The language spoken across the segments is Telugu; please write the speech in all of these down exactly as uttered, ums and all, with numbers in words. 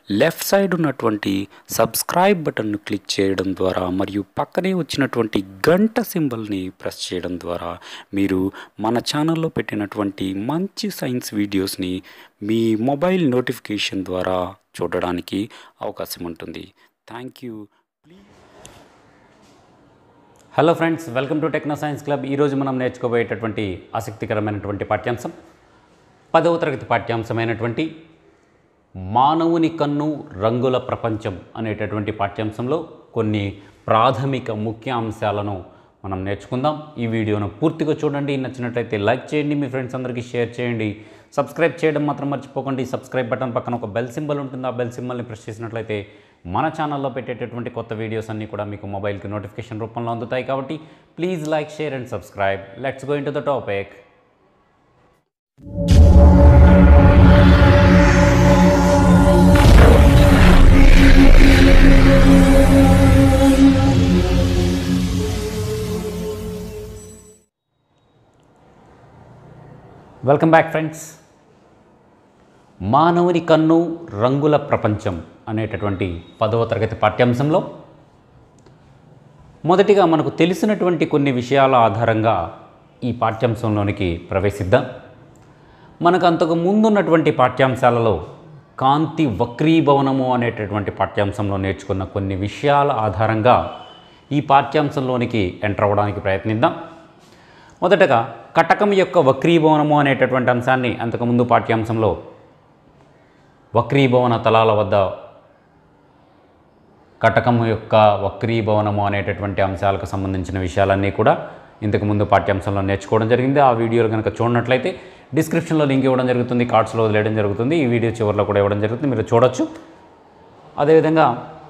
లెఫ్ట్ సైడ్ ఉన్నటువంటి సబ్స్క్రైబ్ బటన్ను క్లిక్ చేయడం ద్వారా మరియు పక్కనే వచ్చినటువంటి గంట సింబల్ని ప్రెస్ చేయడం ద్వారా మీరు మన ఛానల్లో పెట్టినటువంటి మంచి సైన్స్ వీడియోస్ని మీ మొబైల్ నోటిఫికేషన్ ద్వారా చూడడానికి అవకాశం ఉంటుంది. Thank you. Hello friends, welcome to techno science club. ఈరోజు మనం నేర్చుకోబోయేటటువంటి ఆసక్తికరమైనటువంటి పాఠ్యాంశం పదవ తరగతి పాఠ్యాంశమైనటువంటి మానవుని కన్ను రంగుల ప్రపంచం అనేటటువంటి పాఠ్యాంశంలో కొన్ని ప్రాథమిక ముఖ్య అంశాలను మనం నేర్చుకుందాం. ఈ వీడియోను పూర్తిగా చూడండి. నచ్చినట్లయితే లైక్ చేయండి, మీ ఫ్రెండ్స్ అందరికీ షేర్ చేయండి. సబ్స్క్రైబ్ చేయడం మాత్రం మర్చిపోకండి. సబ్స్క్రైబ్ బటన్ పక్కన ఒక బెల్ సింబల్ ఉంటుంది. ఆ బెల్ సింబల్ని ప్రెస్ చేసినట్లయితే మన ఛానల్లో పెట్టేటటువంటి కొత్త వీడియోస్ అన్నీ కూడా మీకు మొబైల్కి నోటిఫికేషన్ రూపంలో అందుతాయి. కాబట్టి please like, share and subscribe. Let's go into the topic. Welcome back friends. మానవుని కన్ను రంగుల ప్రపంచం అనేటటువంటి పదవ తరగతి పాఠ్యాంశంలో మొదటిగా మనకు తెలిసినటువంటి కొన్ని విషయాల ఆధారంగా ఈ పాఠ్యాంశంలోనికి ప్రవేశిద్దాం. మనకు అంతకు ముందున్నటువంటి పాఠ్యాంశాలలో కాంతి వక్రీభవనము అనేటటువంటి పాఠ్యాంశంలో నేర్చుకున్న కొన్ని విషయాల ఆధారంగా ఈ పాఠ్యాంశంలోనికి ఎంటర్ అవ్వడానికి ప్రయత్నిద్దాం. మొదటగా కటకం యొక్క వక్రీభవనము అనేటటువంటి అంశాన్ని అంతకుముందు పాఠ్యాంశంలో వక్రీభవన తలాల వద్ద కటకము యొక్క వక్రీభవనము అనేటటువంటి అంశాలకు సంబంధించిన విషయాలన్నీ కూడా ఇంతకుముందు పాఠ్యాంశంలో నేర్చుకోవడం జరిగింది. ఆ వీడియోలు కనుక చూడనట్లయితే డిస్క్రిప్షన్లో లింక్ ఇవ్వడం జరుగుతుంది, కార్డ్స్లో వదిలేయడం జరుగుతుంది. ఈ వీడియో చివరిలో కూడా ఇవ్వడం జరుగుతుంది, మీరు చూడొచ్చు. అదేవిధంగా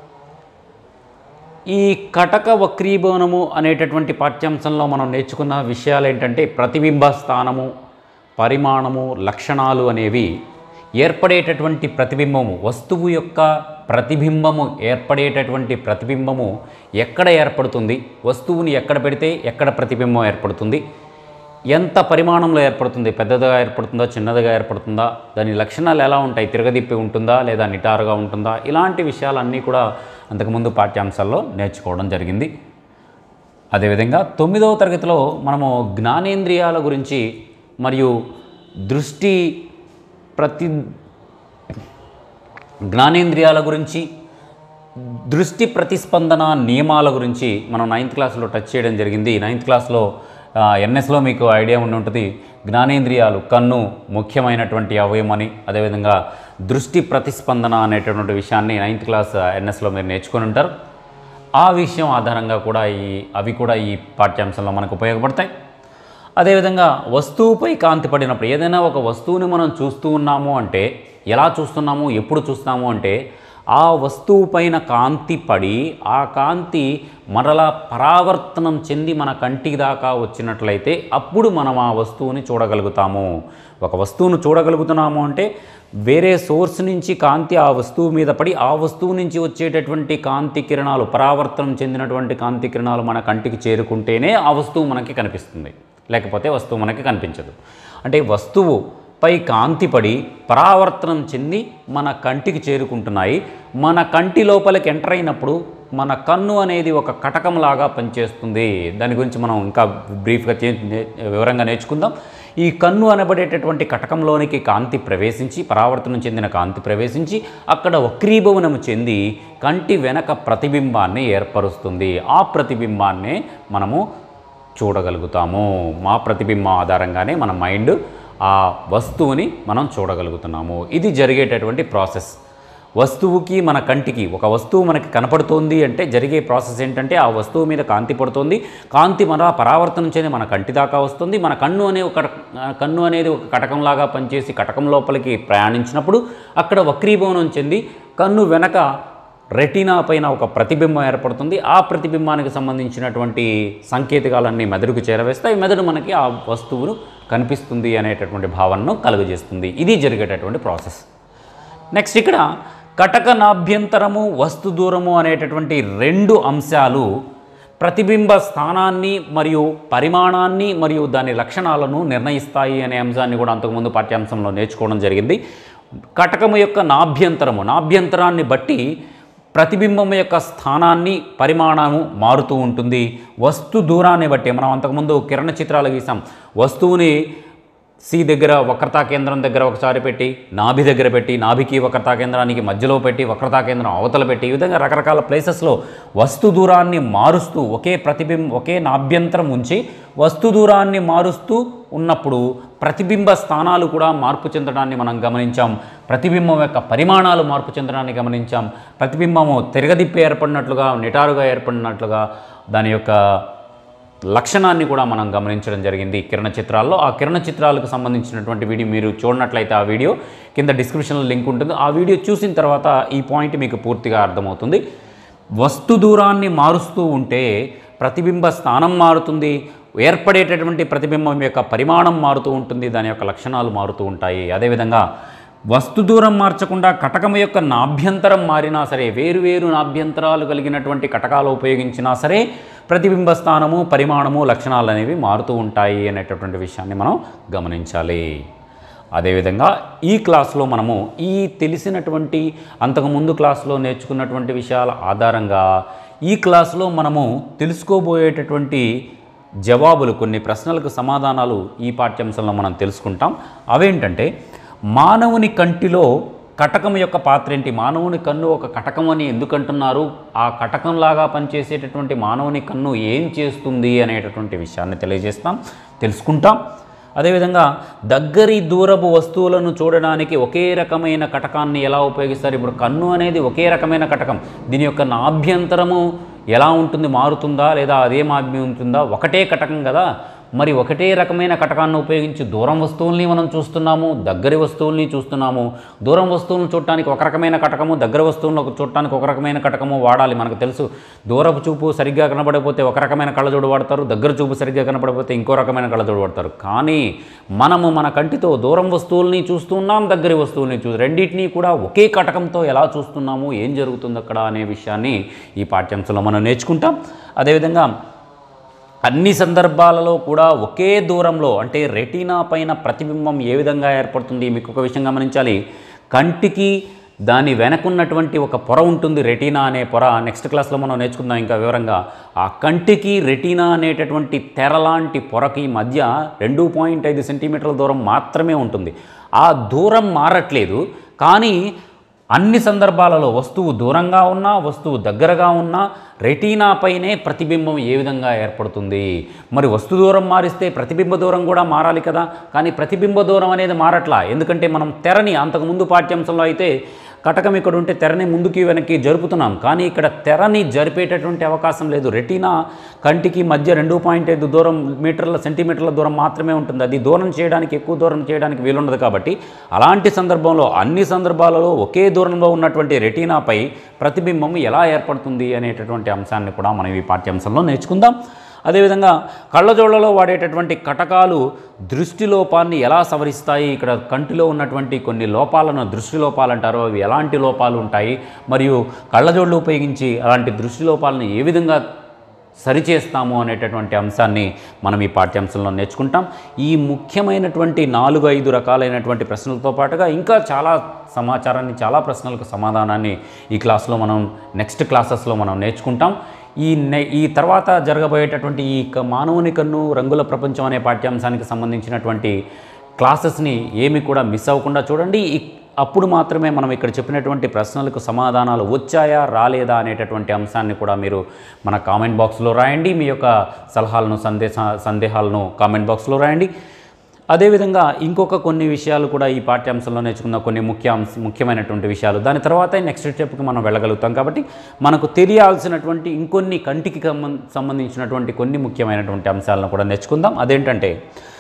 ఈ కటక వక్రీభవనము అనేటటువంటి పాఠ్యాంశంలో మనం నేర్చుకున్న విషయాలు ఏంటంటే ప్రతిబింబ స్థానము, పరిమాణము, లక్షణాలు అనేవి ఏర్పడేటటువంటి ప్రతిబింబము, వస్తువు యొక్క ప్రతిబింబము ఏర్పడేటటువంటి ప్రతిబింబము ఎక్కడ ఏర్పడుతుంది, వస్తువుని ఎక్కడ పెడితే ఎక్కడ ప్రతిబింబం ఏర్పడుతుంది, ఎంత పరిమాణంలో ఏర్పడుతుంది, పెద్దదిగా ఏర్పడుతుందా చిన్నదిగా ఏర్పడుతుందా, దాని లక్షణాలు ఎలా ఉంటాయి, తిరగదిప్పి ఉంటుందా లేదా నిటారుగా ఉంటుందా, ఇలాంటి విషయాలన్నీ కూడా అంతకుముందు పాఠ్యాంశాల్లో నేర్చుకోవడం జరిగింది. అదేవిధంగా తొమ్మిదవ తరగతిలో మనము జ్ఞానేంద్రియాల గురించి మరియు దృష్టి ప్రతి జ్ఞానేంద్రియాల గురించి దృష్టి ప్రతిస్పందన నియమాల గురించి మనం నైన్త్ క్లాస్లో టచ్ చేయడం జరిగింది. నైన్త్ క్లాస్లో ఎన్ఎస్లో మీకు ఐడియా ఉండి ఉంటుంది. జ్ఞానేంద్రియాలు కన్ను ముఖ్యమైనటువంటి అవయవం అని, అదేవిధంగా దృష్టి ప్రతిస్పందన అనేటటువంటి విషయాన్ని నైన్త్ క్లాస్ ఎన్ఎస్లో మీరు నేర్చుకొని ఉంటారు. ఆ విషయం ఆధారంగా కూడా ఈ అవి కూడా ఈ పాఠ్యాంశంలో మనకు ఉపయోగపడతాయి. అదేవిధంగా వస్తువుపై కాంతి పడినప్పుడు, ఏదైనా ఒక వస్తువుని మనం చూస్తూ ఉన్నాము అంటే ఎలా చూస్తున్నాము, ఎప్పుడు చూస్తాము అంటే ఆ వస్తువు పైన కాంతి పడి ఆ కాంతి మరలా పరావర్తనం చెంది మన కంటికి దాకా వచ్చినట్లయితే అప్పుడు మనం ఆ వస్తువుని చూడగలుగుతాము. ఒక వస్తువును చూడగలుగుతున్నాము అంటే వేరే సోర్స్ నుంచి కాంతి ఆ వస్తువు మీద పడి ఆ వస్తువు నుంచి వచ్చేటటువంటి కాంతి కిరణాలు, పరావర్తనం చెందినటువంటి కాంతి కిరణాలు మన కంటికి చేరుకుంటేనే ఆ వస్తువు మనకి కనిపిస్తుంది, లేకపోతే వస్తువు మనకి కనిపించదు. అంటే వస్తువు పై కాంతి పడి పరావర్తనం చెంది మన కంటికి చేరుకుంటున్నాయి. మన కంటి లోపలికి ఎంటర్ అయినప్పుడు మన కన్ను అనేది ఒక కటకంలాగా పనిచేస్తుంది. దాని గురించి మనం ఇంకా బ్రీఫ్గా వివరంగా నేర్చుకుందాం. ఈ కన్ను అనబడేటటువంటి కటకంలోనికి కాంతి ప్రవేశించి, పరావర్తనం చెందిన కాంతి ప్రవేశించి అక్కడ వక్రీభవనము చెంది కంటి వెనక ప్రతిబింబాన్ని ఏర్పరుస్తుంది. ఆ ప్రతిబింబాన్నే మనము చూడగలుగుతాము. మా ప్రతిబింబం ఆధారంగానే మన మైండ్ ఆ వస్తువుని మనం చూడగలుగుతున్నాము. ఇది జరిగేటటువంటి ప్రాసెస్. వస్తువుకి మన కంటికి, ఒక వస్తువు మనకి కనపడుతోంది అంటే జరిగే ప్రాసెస్ ఏంటంటే ఆ వస్తువు మీద కాంతి పడుతుంది. కాంతి మన పరావర్తనం చెంది మన కంటి దాకా వస్తుంది. మన కన్ను అనే ఒక కన్ను అనేది ఒక కటకంలాగా పనిచేసి కటకం లోపలికి ప్రయాణించినప్పుడు అక్కడ వక్రీభవనం చెంది కన్ను వెనక రెటీనా పైన ఒక ప్రతిబింబం ఏర్పడుతుంది. ఆ ప్రతిబింబానికి సంబంధించినటువంటి సంకేతాలన్నీ మెదడుకు చేరవేస్తాయి. మెదడు మనకి ఆ వస్తువును కనిపిస్తుంది అనేటటువంటి భావనను కలుగజేస్తుంది. ఇది జరిగేటటువంటి ప్రాసెస్. నెక్స్ట్ ఇక్కడ కటక నాభ్యంతరము, వస్తు దూరము అనేటటువంటి రెండు అంశాలు ప్రతిబింబ స్థానాన్ని మరియు పరిమాణాన్ని మరియు దాని లక్షణాలను నిర్ణయిస్తాయి అనే అంశాన్ని కూడా అంతకుముందు పాఠ్యాంశంలో నేర్చుకోవడం జరిగింది. కటకము యొక్క నాభ్యంతరము నాభ్యంతరాన్ని బట్టి ప్రతిబింబం యొక్క స్థానాన్ని పరిమాణము మారుతూ ఉంటుంది. వస్తు దూరాన్ని బట్టి మనం అంతకుముందు కిరణ చిత్రాలు గీసాం. వస్తువుని సి దగ్గర వక్రతా కేంద్రం దగ్గర ఒకసారి పెట్టి, నాభి దగ్గర పెట్టి, నాభికి వక్రతా కేంద్రానికి మధ్యలో పెట్టి, వక్రతా కేంద్రం అవతల పెట్టి, ఈ విధంగా రకరకాల ప్లేసెస్లో వస్తు దూరాన్ని మారుస్తూ ఒకే ప్రతిబింబ ఒకే నాభ్యంతరం ఉంచి వస్తు దూరాన్ని మారుస్తూ ఉన్నప్పుడు ప్రతిబింబ స్థానాలు కూడా మార్పు చెందడాన్ని మనం గమనించాం. ప్రతిబింబం యొక్క పరిమాణాలు మార్పు చెందడాన్ని గమనించాం. ప్రతిబింబము తిరగదిప్పి ఏర్పడినట్లుగా, నిటారుగా ఏర్పడినట్లుగా దాని యొక్క లక్షణాన్ని కూడా మనం గమనించడం జరిగింది కిరణ చిత్రాల్లో. ఆ కిరణ చిత్రాలకు సంబంధించినటువంటి వీడియో మీరు చూడనట్లయితే ఆ వీడియో కింద డిస్క్రిప్షన్లో లింక్ ఉంటుంది. ఆ వీడియో చూసిన తర్వాత ఈ పాయింట్ మీకు పూర్తిగా అర్థమవుతుంది. వస్తు దూరాన్ని మారుస్తూ ఉంటే ప్రతిబింబ స్థానం మారుతుంది, ఏర్పడేటటువంటి ప్రతిబింబం యొక్క పరిమాణం మారుతూ ఉంటుంది, దాని యొక్క లక్షణాలు మారుతూ ఉంటాయి. అదేవిధంగా వస్తు దూరం మార్చకుండా కటకం యొక్క నాభ్యంతరం మారినా సరే, వేరు వేరు నాభ్యంతరాలు కలిగినటువంటి కటకాలు ఉపయోగించినా సరే ప్రతిబింబ స్థానము, పరిమాణము, లక్షణాలు అనేవి మారుతూ ఉంటాయి అనేటటువంటి విషయాన్ని మనం గమనించాలి. అదేవిధంగా ఈ క్లాస్లో మనము ఈ తెలిసినటువంటి అంతకుముందు క్లాస్లో నేర్చుకున్నటువంటి విషయాల ఆధారంగా ఈ క్లాస్లో మనము తెలుసుకోబోయేటటువంటి జవాబులు, కొన్ని ప్రశ్నలకు సమాధానాలు ఈ పాఠ్యాంశంలో మనం తెలుసుకుంటాం. అవేంటంటే, మానవుని కంటిలో కటకం యొక్క పాత్ర ఏంటి, మానవుని కన్ను ఒక కటకం అని ఎందుకు అంటున్నారు, ఆ కటకంలాగా పనిచేసేటటువంటి మానవుని కన్ను ఏం చేస్తుంది అనేటటువంటి విషయాన్ని తెలియజేస్తాం, తెలుసుకుంటాం. అదేవిధంగా దగ్గరి దూరపు వస్తువులను చూడడానికి ఒకే రకమైన కటకాన్ని ఎలా ఉపయోగిస్తారు. ఇప్పుడు కన్ను అనేది ఒకే రకమైన కటకం, దీని యొక్క నాభ్యంతరము ఎలా ఉంటుంది, మారుతుందా లేదా అదే మాభ్యం ఉంటుందా, ఒకటే కటకం కదా. మరి ఒకటే రకమైన కటకాన్ని ఉపయోగించి దూరం వస్తువుల్ని మనం చూస్తున్నాము, దగ్గరి వస్తువుల్ని చూస్తున్నాము. దూరం వస్తువులను చూడటానికి ఒక రకమైన కటకము, దగ్గర వస్తువులను చూడటానికి ఒక రకమైన కటకము వాడాలి. మనకు తెలుసు, దూరపు చూపు సరిగ్గా కనబడకపోతే ఒక రకమైన కళ్ళజోడు వాడతారు, దగ్గర చూపు సరిగ్గా కనబడకపోతే ఇంకో రకమైన కళ్ళజోడు వాడతారు. కానీ మనము మన కంటితో దూరం వస్తువుల్ని చూస్తున్నాం, దగ్గరి వస్తువుల్ని చూ రెండింటినీ కూడా ఒకే కటకంతో ఎలా చూస్తున్నాము, ఏం జరుగుతుంది అక్కడ అనే విషయాన్ని ఈ పాఠ్యాంశంలో మనం నేర్చుకుంటాం. అదేవిధంగా అన్ని సందర్భాలలో కూడా ఒకే దూరంలో, అంటే రెటీనా పైన ప్రతిబింబం ఏ విధంగా ఏర్పడుతుంది. మీకు ఒక విషయం గమనించాలి, కంటికి దాని వెనకున్నటువంటి ఒక పొర ఉంటుంది, రెటీనా అనే పొర. నెక్స్ట్ క్లాస్లో మనం నేర్చుకుందాం ఇంకా వివరంగా. ఆ కంటికి రెటీనా అనేటటువంటి తెర లాంటి పొరకి మధ్య రెండు పాయింట్ ఐదు సెంటీమీటర్ల దూరం మాత్రమే ఉంటుంది. ఆ దూరం మారట్లేదు, కానీ అన్ని సందర్భాలలో వస్తువు దూరంగా ఉన్నా, వస్తువు దగ్గరగా ఉన్నా రెటీనా పైనే ప్రతిబింబం ఏ విధంగా ఏర్పడుతుంది. మరి వస్తు దూరం మారిస్తే ప్రతిబింబ దూరం కూడా మారాలి కదా, కానీ ప్రతిబింబ దూరం అనేది మారట్లా. ఎందుకంటే మనం తెరని అంతకుముందు పాఠ్యాంశంలో అయితే కటకం ఇక్కడ ఉంటే తెరని ముందుకి వెనక్కి జరుపుతున్నాం, కానీ ఇక్కడ తెరని జరిపేటటువంటి అవకాశం లేదు. రెటీనా కంటికి మధ్య రెండు పాయింట్ ఐదు దూరం మీటర్ల సెంటీమీటర్ల దూరం మాత్రమే ఉంటుంది. అది దూరం చేయడానికి, ఎక్కువ దూరం చేయడానికి వీలుండదు. కాబట్టి అలాంటి సందర్భంలో, అన్ని సందర్భాలలో ఒకే దూరంలో ఉన్నటువంటి రెటీనాపై ప్రతిబింబం ఎలా ఏర్పడుతుంది అనేటటువంటి అంశాన్ని కూడా మనం ఈ పాఠ్యాంశంలో నేర్చుకుందాం. అదేవిధంగా కళ్ళజోళ్లలో వాడేటటువంటి కటకాలు దృష్టి లోపాన్ని ఎలా సవరిస్తాయి, ఇక్కడ కంటిలో ఉన్నటువంటి కొన్ని లోపాలను దృష్టి లోపాలు అంటారు, అవి ఎలాంటి లోపాలు ఉంటాయి, మరియు కళ్ళజోళ్ళు ఉపయోగించి అలాంటి దృష్టి లోపాలను ఏ విధంగా సరిచేస్తాము అనేటటువంటి అంశాన్ని మనం ఈ పాఠ్యాంశంలో నేర్చుకుంటాం. ఈ ముఖ్యమైనటువంటి నాలుగు ఐదు రకాలైనటువంటి ప్రశ్నలతో పాటుగా ఇంకా చాలా సమాచారాన్ని, చాలా ప్రశ్నలకు సమాధానాన్ని ఈ క్లాస్లో మనం నెక్స్ట్ క్లాసెస్లో మనం నేర్చుకుంటాం. ఈ నె ఈ తర్వాత జరగబోయేటటువంటి ఈ మానవుని కన్ను రంగుల ప్రపంచం అనే పాఠ్యాంశానికి సంబంధించినటువంటి క్లాసెస్ని ఏమి కూడా మిస్ అవ్వకుండా చూడండి. అప్పుడు మాత్రమే మనం ఇక్కడ చెప్పినటువంటి ప్రశ్నలకు సమాధానాలు వచ్చాయా రాలేదా అనేటటువంటి అంశాన్ని కూడా మీరు మన కామెంట్ బాక్స్లో రాయండి. మీ యొక్క సలహాలను, సందేశ సందేహాలను కామెంట్ బాక్స్లో రాయండి. అదేవిధంగా ఇంకొక కొన్ని విషయాలు కూడా ఈ పాఠ్యాంశంలో నేర్చుకున్న కొన్ని ముఖ్య ముఖ్యమైనటువంటి విషయాలు, దాని తర్వాత నెక్స్ట్ స్టెప్కి మనం వెళ్ళగలుగుతాం. కాబట్టి మనకు తెలియాల్సినటువంటి ఇంకొన్ని కంటికి సంబంధించినటువంటి కొన్ని ముఖ్యమైనటువంటి అంశాలను కూడా నేర్చుకుందాం. అదేంటంటే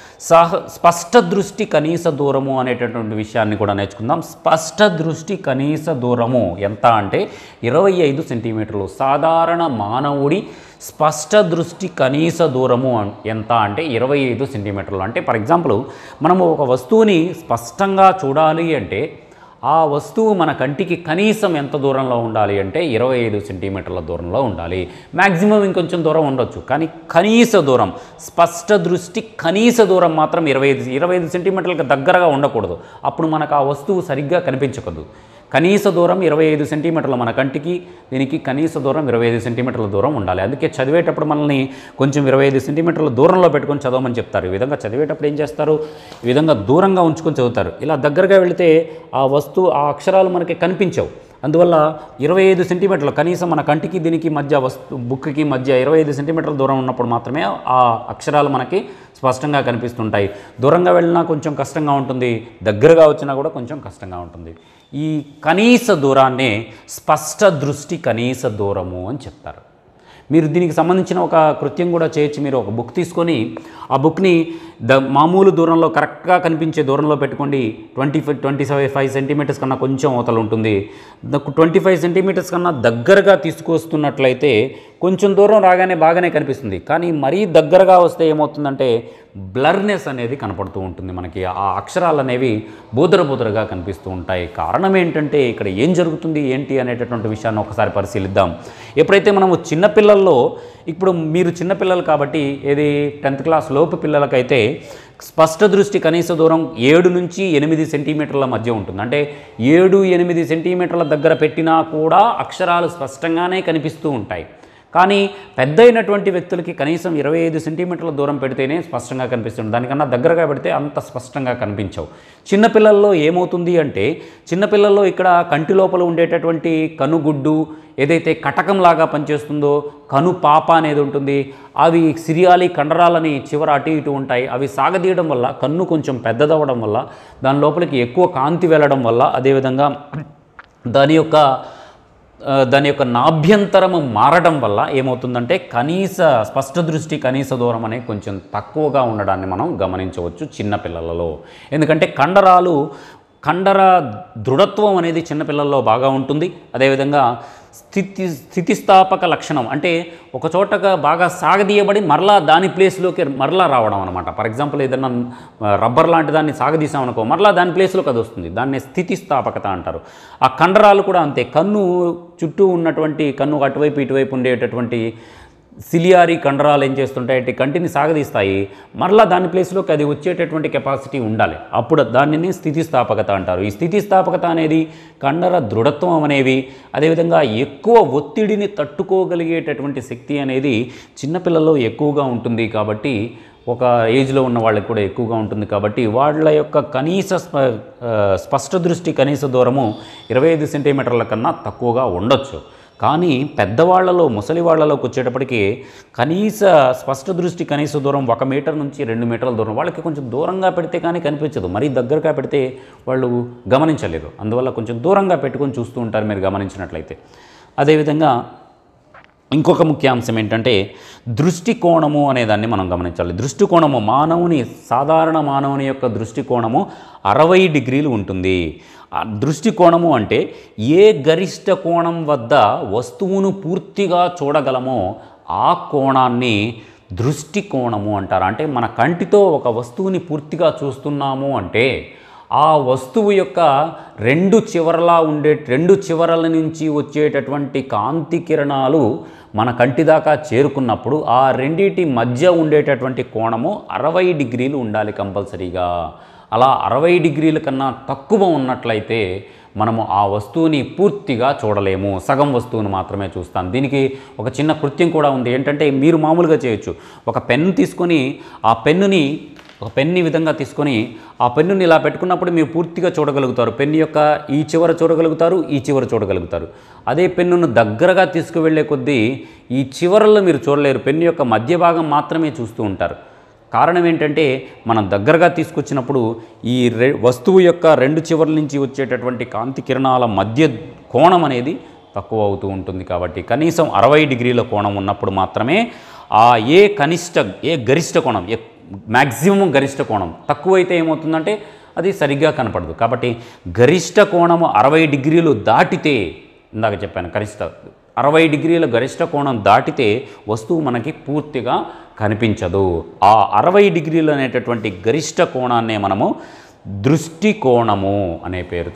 సహ స్పష్ట దృష్టి కనీస దూరము అనేటటువంటి విషయాన్ని కూడా నేర్చుకుందాం. స్పష్ట దృష్టి కనీస దూరము ఎంత అంటే ఇరవై ఐదు సెంటీమీటర్లు. సాధారణ మానవుడి స్పష్ట దృష్టి కనీస దూరము ఎంత అంటే ఇరవై ఐదు సెంటీమీటర్లు. అంటే ఫర్ ఎగ్జాంపుల్ మనము ఒక వస్తువుని స్పష్టంగా చూడాలి అంటే ఆ వస్తువు మన కంటికి కనీసం ఎంత దూరంలో ఉండాలి అంటే ఇరవై ఐదు సెంటీమీటర్ల దూరంలో ఉండాలి. మ్యాక్సిమం ఇంకొంచెం దూరం ఉండొచ్చు, కానీ కనీస దూరం, స్పష్ట దృష్టి కనీస దూరం మాత్రం ఇరవై ఐదు ఇరవై ఐదు సెంటీమీటర్లకు దగ్గరగా ఉండకూడదు. అప్పుడు మనకు ఆ వస్తువు సరిగ్గా కనిపించకూడదు. కనీస దూరం ఇరవై ఐదు సెంటీమీటర్ల, మన కంటికి దీనికి కనీస దూరం ఇరవై ఐదు సెంటీమీటర్ల దూరం ఉండాలి. అందుకే చదివేటప్పుడు మనల్ని కొంచెం ఇరవై ఐదు సెంటీమీటర్ల దూరంలో పెట్టుకొని చదవమని చెప్తారు. ఈ విధంగా చదివేటప్పుడు ఏం చేస్తారు, ఈ విధంగా దూరంగా ఉంచుకొని చదువుతారు. ఇలా దగ్గరగా వెళితే ఆ వస్తువు, ఆ అక్షరాలు మనకి కనిపించవు. అందువల్ల ఇరవై ఐదు సెంటీమీటర్లు కనీసం మన కంటికి దీనికి మధ్య, వస్తు బుక్కి మధ్య ఇరవై ఐదు సెంటీమీటర్ల దూరం ఉన్నప్పుడు మాత్రమే ఆ అక్షరాలు మనకి స్పష్టంగా కనిపిస్తుంటాయి. దూరంగా వెళ్ళినా కొంచెం కష్టంగా ఉంటుంది, దగ్గరగా వచ్చినా కూడా కొంచెం కష్టంగా ఉంటుంది. ఈ కనీస దూరాన్నే స్పష్ట దృష్టి కనీస దూరము అని చెప్తారు. మీరు దీనికి సంబంధించిన ఒక కృత్యం కూడా చేయొచ్చు. మీరు ఒక బుక్ తీసుకొని ఆ బుక్ని ద మామూలు దూరంలో, కరెక్ట్గా కనిపించే దూరంలో పెట్టుకోండి. Twenty five twenty five five centimetres కన్నా కొంచెం అవతల ఉంటుంది. ట్వంటీ ఫైవ్ సెంటీమీటర్స్ కన్నా దగ్గరగా తీసుకొస్తున్నట్లయితే కొంచెం దూరం రాగానే బాగానే కనిపిస్తుంది. కానీ మరీ దగ్గరగా వస్తే ఏమవుతుందంటే బ్లర్నెస్ అనేది కనపడుతూ ఉంటుంది. మనకి ఆ అక్షరాలు అనేవి బూదర బూదరగా కనిపిస్తూ ఉంటాయి. కారణం ఏంటంటే ఇక్కడ ఏం జరుగుతుంది ఏంటి అనేటటువంటి విషయాన్ని ఒకసారి పరిశీలిద్దాం. ఎప్పుడైతే మనము చిన్నపిల్లల్లో, ఇప్పుడు మీరు చిన్నపిల్లలు కాబట్టి, ఏది టెన్త్ క్లాస్ లోపు పిల్లలకైతే స్పష్ట దృష్టి కనీస దూరం ఏడు నుంచి ఎనిమిది సెంటీమీటర్ల మధ్య ఉంటుంది. అంటే ఏడు ఎనిమిది సెంటీమీటర్ల దగ్గర పెట్టినా కూడా అక్షరాలు స్పష్టంగానే కనిపిస్తూ ఉంటాయి. కానీ పెద్ద అయినటువంటి వ్యక్తులకి కనీసం ఇరవై ఐదు సెంటీమీటర్ల దూరం పెడితేనే స్పష్టంగా కనిపిస్తుంది. దానికన్నా దగ్గరగా పెడితే అంత స్పష్టంగా కనిపించవు. చిన్నపిల్లల్లో ఏమవుతుంది అంటే, చిన్నపిల్లల్లో ఇక్కడ కంటి లోపల ఉండేటటువంటి కనుగుడ్డు ఏదైతే కటకంలాగా పనిచేస్తుందో, కను పాప అనేది ఉంటుంది. అవి సిరియాలి కండరాలని చివర అటు ఇటు ఉంటాయి. అవి సాగదీయడం వల్ల, కన్ను కొంచెం పెద్దదవ్వడం వల్ల, దాని లోపలికి ఎక్కువ కాంతి వెళ్ళడం వల్ల, అదేవిధంగా దాని యొక్క దాని యొక్క నాభ్యంతరము మారడం వల్ల ఏమవుతుందంటే కనీస స్పష్ట దృష్టి కనీస దూరం అనేది కొంచెం తక్కువగా ఉండడాన్ని మనం గమనించవచ్చు చిన్నపిల్లలలో. ఎందుకంటే కండరాలు, కండర దృఢత్వం అనేది చిన్నపిల్లల్లో బాగా ఉంటుంది. అదేవిధంగా స్థితి స్థితిస్థాపక లక్షణం అంటే ఒక చోటగా బాగా సాగదీయబడి మరలా దాని ప్లేస్లోకి మరలా రావడం అనమాట. ఫర్ ఎగ్జాంపుల్ ఏదైనా రబ్బర్ లాంటి దాన్ని సాగదీసామనుకో, మరలా దాని ప్లేస్లోకి అది వస్తుంది. దాన్ని స్థితిస్థాపకత అంటారు. ఆ కండరాలు కూడా అంతే. కన్ను చుట్టూ ఉన్నటువంటి, కన్ను అటువైపు ఇటువైపు ఉండేటటువంటి సిలియారీ కండరాలు ఏం చేస్తుంటాయి, కంటిని సాగదీస్తాయి. మరలా దాని ప్లేస్లోకి అది వచ్చేటటువంటి కెపాసిటీ ఉండాలి. అప్పుడు దానిని స్థితిస్థాపకత అంటారు. ఈ స్థితిస్థాపకత అనేది, కండర దృఢత్వం అనేవి, అదేవిధంగా ఎక్కువ ఒత్తిడిని తట్టుకోగలిగేటటువంటి శక్తి అనేది చిన్నపిల్లల్లో ఎక్కువగా ఉంటుంది. కాబట్టి ఒక ఏజ్లో ఉన్న వాళ్ళకి కూడా ఎక్కువగా ఉంటుంది. కాబట్టి వాళ్ళ యొక్క కనీస స్పష్ట దృష్టి కనీస దూరము ఇరవై ఐదు సెంటీమీటర్ల కన్నా తక్కువగా ఉండొచ్చు. కానీ పెద్దవాళ్లలో, ముసలి వాళ్ళలోకి వచ్చేటప్పటికి కనీస స్పష్ట దృష్టి కనీస దూరం ఒక మీటర్ నుంచి రెండు మీటర్ల దూరం. వాళ్ళకి కొంచెం దూరంగా పెడితే కానీ కనిపించదు, మరీ దగ్గరగా పెడితే వాళ్ళు గమనించలేరు. అందువల్ల కొంచెం దూరంగా పెట్టుకొని చూస్తూ ఉంటారు మీరు గమనించినట్లయితే. అదేవిధంగా ఇంకొక ముఖ్య అంశం ఏంటంటే దృష్టికోణము అనేదాన్ని మనం గమనించాలి. దృష్టికోణము, మానవుని, సాధారణ మానవుని యొక్క దృష్టికోణము అరవై డిగ్రీలు ఉంటుంది. దృష్టికోణము అంటే ఏ గరిష్ట కోణం వద్ద వస్తువును పూర్తిగా చూడగలమో ఆ కోణాన్ని దృష్టికోణము అంటారు. అంటే మన కంటితో ఒక వస్తువుని పూర్తిగా చూస్తున్నాము అంటే ఆ వస్తువు యొక్క రెండు చివరలా ఉండే రెండు చివరల నుంచి వచ్చేటటువంటి కాంతి కిరణాలు మన కంటి దాకా చేరుకున్నప్పుడు ఆ రెండిటి మధ్య ఉండేటటువంటి కోణము అరవై డిగ్రీలు ఉండాలి కంపల్సరీగా. అలా అరవై డిగ్రీల కన్నా తక్కువ ఉన్నట్లయితే మనము ఆ వస్తువుని పూర్తిగా చూడలేము, సగం వస్తువును మాత్రమే చూస్తాం. దీనికి ఒక చిన్న కృత్యం కూడా ఉంది. ఏంటంటే మీరు మామూలుగా చేయొచ్చు. ఒక పెన్ను తీసుకొని ఆ పెన్నుని ఒక పెన్ని విధంగా తీసుకొని ఆ పెన్నుని ఇలా పెట్టుకున్నప్పుడు మీరు పూర్తిగా చూడగలుగుతారు. పెన్ను యొక్క ఈ చివర చూడగలుగుతారు, ఈ చివర చూడగలుగుతారు. అదే పెన్నును దగ్గరగా తీసుకువెళ్ళే కొద్దీ ఈ చివరల్లో మీరు చూడలేరు, పెన్ను యొక్క మధ్య భాగం మాత్రమే చూస్తూ ఉంటారు. కారణం ఏంటంటే మనం దగ్గరగా తీసుకొచ్చినప్పుడు ఈ రె వస్తువు యొక్క రెండు చివర్ల నుంచి వచ్చేటటువంటి కాంతి కిరణాల మధ్య కోణం అనేది తక్కువ అవుతూ ఉంటుంది. కాబట్టి కనీసం అరవై డిగ్రీల కోణం ఉన్నప్పుడు మాత్రమే ఆ ఏ కనిష్ట ఏ గరిష్ట కోణం, ఏ మ్యాక్సిమం గరిష్ట కోణం తక్కువైతే ఏమవుతుందంటే అది సరిగ్గా కనపడదు. కాబట్టి గరిష్ట కోణము అరవై డిగ్రీలు దాటితే, ఇందాక చెప్పాను గరిష్ట అరవై డిగ్రీల గరిష్ట కోణం దాటితే వస్తువు మనకి పూర్తిగా కనిపించదు. ఆ అరవై డిగ్రీలు అనేటటువంటి గరిష్ట కోణాన్నే మనము దృష్టి కోణము అనే పేరుతో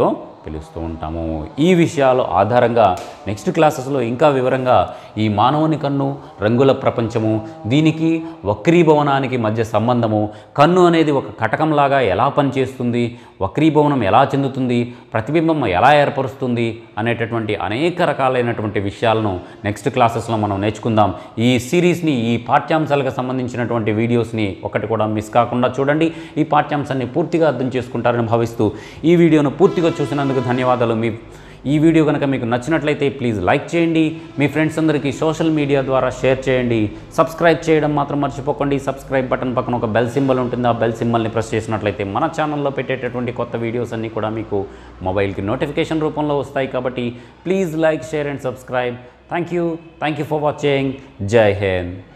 పిలుస్తూ ఉంటాము. ఈ విషయాలు ఆధారంగా నెక్స్ట్ క్లాసెస్లో ఇంకా వివరంగా ఈ మానవుని కన్ను, రంగుల ప్రపంచము, దీనికి వక్రీభవనానికి మధ్య సంబంధము, కన్ను అనేది ఒక కటకంలాగా ఎలా పనిచేస్తుంది, వక్రీభవనం ఎలా చెందుతుంది, ప్రతిబింబం ఎలా ఏర్పరుస్తుంది అనేటటువంటి అనేక రకాలైనటువంటి విషయాలను నెక్స్ట్ క్లాసెస్లో మనం నేర్చుకుందాం. ఈ సిరీస్ని, ఈ పాఠ్యాంశాలకు సంబంధించినటువంటి వీడియోస్ని ఒకటి కూడా మిస్ కాకుండా చూడండి. ఈ పాఠ్యాంశాన్ని పూర్తిగా అర్థం చేసుకుంటారని భావిస్తూ ఈ వీడియోను పూర్తిగా చూసినందుకు ధన్యవాదాలు. మీ ఈ వీడియో కనుక మీకు నచ్చినట్లయితే ప్లీజ్ లైక్ చేయండి, మీ ఫ్రెండ్స్ అందరికీ సోషల్ మీడియా ద్వారా షేర్ చేయండి. సబ్స్క్రైబ్ చేయడం మాత్రం మర్చిపోకండి. సబ్స్క్రైబ్ బటన్ పక్కన ఒక బెల్ సింబల్ ఉంటుంది. ఆ బెల్ సింబల్ని ప్రెస్ చేసినట్లయితే మన ఛానల్లో పెట్టేటటువంటి కొత్త వీడియోస్ అన్నీ కూడా మీకు మొబైల్కి నోటిఫికేషన్ రూపంలో వస్తాయి. కాబట్టి please like, share and subscribe. Thank you thank you for watching. Jai Hind.